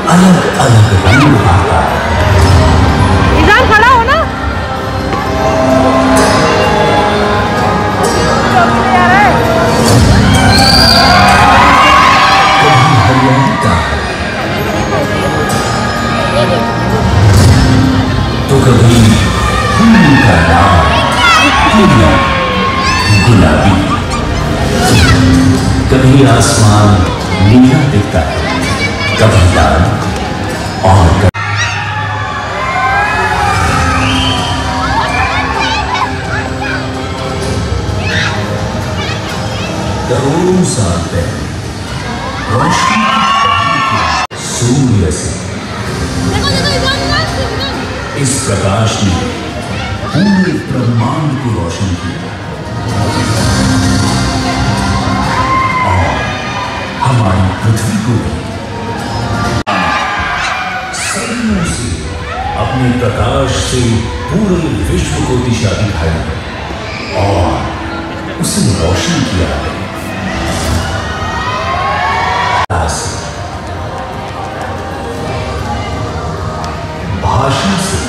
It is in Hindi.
अलग अलग रंग आता है। निजाम खड़ा हो ना। कभी हरियाली का तो कभी फूल का नाम पीला गुलाबी, कभी आसमान नीला दिखता है, कभी लाल और करोड़ों साल पहले रोशनी सूर्य से इस प्रकाश ने पूरे ब्रह्मांड को रोशन किया और हमारी पृथ्वी को भी सदियों से अपने प्रकाश से पूरे विश्व को दिशा दिखाई है और उसे रोशन किया है। भाषा से